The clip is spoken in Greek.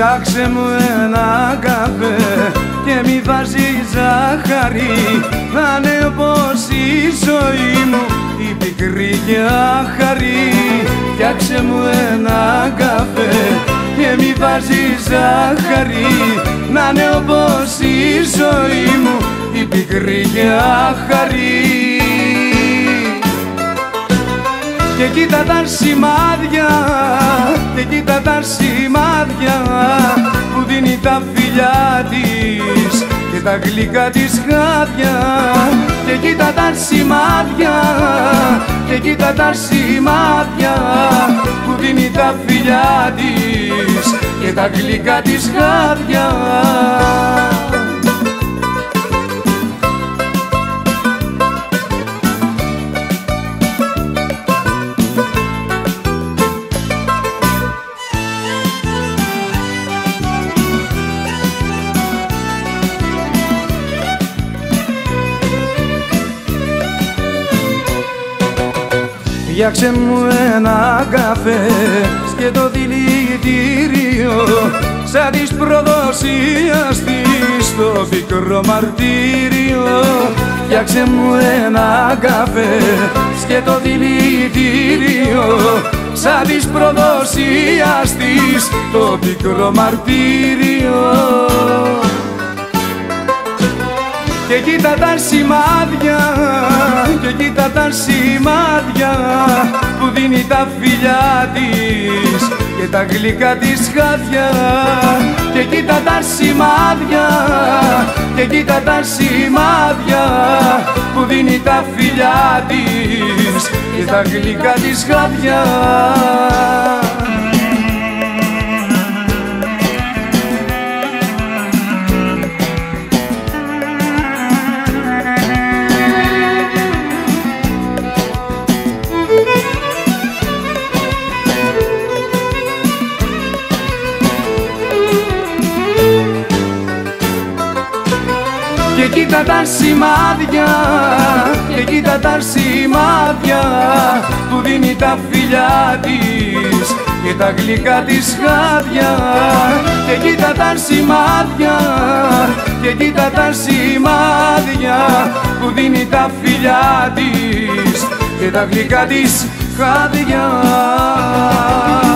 φτιάξε μου ένα καφέ και μη βάζει ζάχαρη, να είναι όπως η ζωή μου η πικρή και άχαρη. Φτιάξε μου ένα καφέ και μη βάζει ζάχαρη, να είναι όπως η ζωή μου η πικρή και άχαρη. Και κοίτα τα σημάδια, και κοίτα τα σημάδια που δίνει τα φιλιά της και τα γλυκά της χάδια. Και κοίτα τα σημάδια, και κοίτα τα σημάδια που δίνει τα φιλιά της και τα γλυκά της χάδια. Φτιάξε μου ένα καφέ και το δηλητήριο σαν της προδοσίας της στο πικρό μαρτύριο. Φτιάξε μου ένα καφέ και το δηλητήριο σαν της προδοσίας της στο πικρό μαρτύριο. Και κοίτα τα σημάδια, και κοίτα τα σημάδια που δίνει τα φιλιά της και τα γλυκά της χάδια. Και κοίτα τα σημάδια, και κοίτα τα σημάδια που δίνει τα φιλιά της και τα γλυκά της χάδια. Και κοίτα τα σημάδια, και κοίτα τα σημάδια που δίνει τα φιλιά της και τα γλυκά της χάδια. Και κοίτα τα σημάδια, και κοίτα τα σημάδια που δίνει τα φιλιά της και τα γλυκά της χάδια.